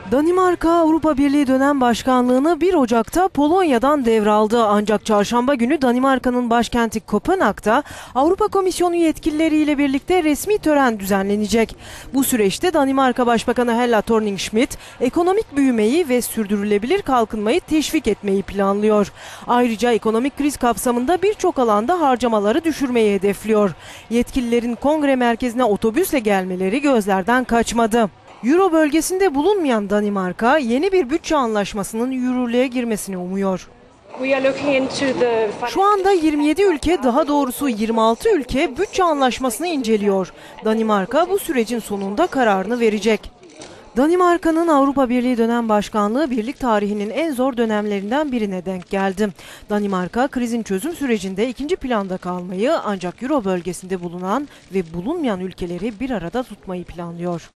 Danimarka Avrupa Birliği dönem başkanlığını 1 Ocak'ta Polonya'dan devraldı. Ancak çarşamba günü Danimarka'nın başkenti Kopenhag'da Avrupa Komisyonu yetkilileriyle birlikte resmi tören düzenlenecek. Bu süreçte Danimarka Başbakanı Helle Thorning-Schmidt ekonomik büyümeyi ve sürdürülebilir kalkınmayı teşvik etmeyi planlıyor. Ayrıca ekonomik kriz kapsamında birçok alanda harcamaları düşürmeyi hedefliyor. Yetkililerin kongre merkezine otobüsle gelmeleri gözlerden kaçmadı. Euro bölgesinde bulunmayan Danimarka yeni bir bütçe anlaşmasının yürürlüğe girmesini umuyor. Şu anda 27 ülke, daha doğrusu 26 ülke bütçe anlaşmasını inceliyor. Danimarka bu sürecin sonunda kararını verecek. Danimarka'nın Avrupa Birliği dönem başkanlığı birlik tarihinin en zor dönemlerinden birine denk geldi. Danimarka krizin çözüm sürecinde ikinci planda kalmayı, ancak Euro bölgesinde bulunan ve bulunmayan ülkeleri bir arada tutmayı planlıyor.